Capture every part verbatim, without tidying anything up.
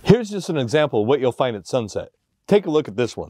Here's just an example of what you'll find at Sunset. Take a look at this one.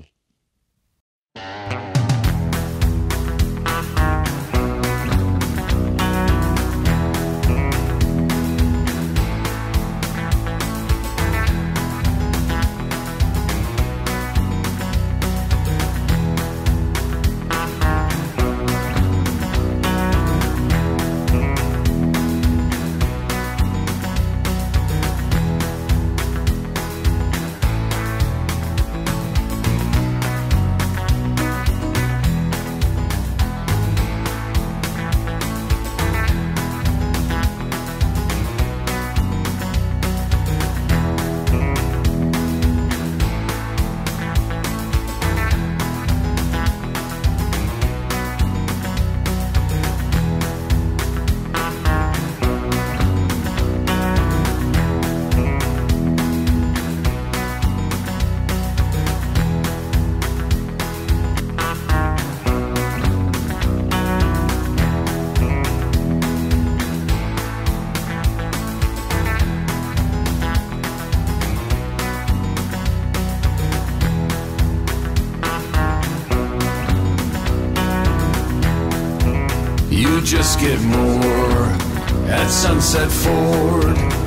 You just get more at Sunset Ford.